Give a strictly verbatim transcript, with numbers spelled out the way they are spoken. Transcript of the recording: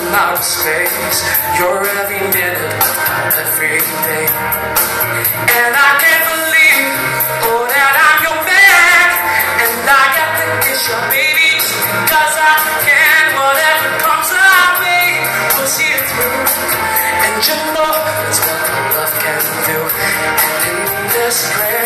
amount of space. You're every minute, every day. And I can't believe, oh, that I'm your man. And I got to kiss your baby just because I can. Whatever comes our way, we'll see it through. And you know that's what love can do. And in this place,